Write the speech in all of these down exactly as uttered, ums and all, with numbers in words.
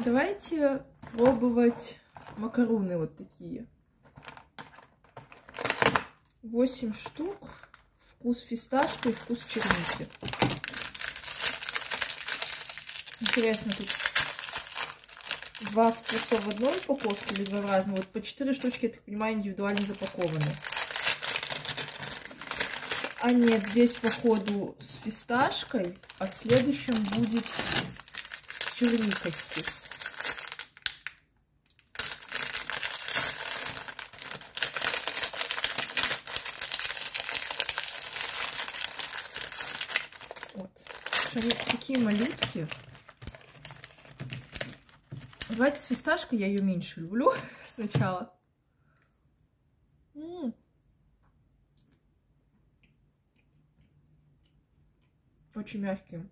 Давайте пробовать макароны вот такие. восемь штук. Вкус фисташки и вкус черники. Интересно, тут два вкуса в одной упаковке или два разных? Вот по четыре штучки, я так понимаю, индивидуально запакованы. А нет, здесь походу с фисташкой, а в следующем будет с черникой вкус. Вот. Они такие малютки. Давайте с фисташкой, я ее меньше люблю сначала. М-м. Очень мягкие.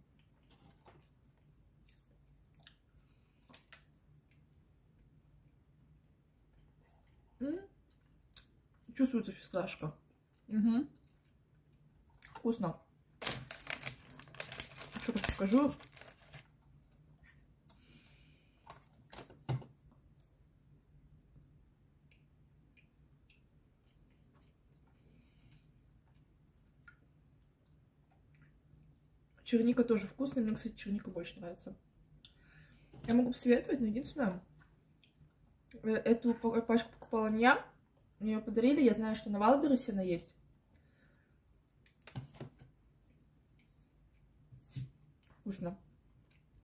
М-м. Чувствуется фисташка. Угу. Вкусно. Еще раз покажу. Черника тоже вкусная. Мне, кстати, черника больше нравится. Я могу посоветовать, но единственное, эту пачку покупала не я. Мне ее подарили. Я знаю, что на Вайлдберрисе она есть. Вкусно.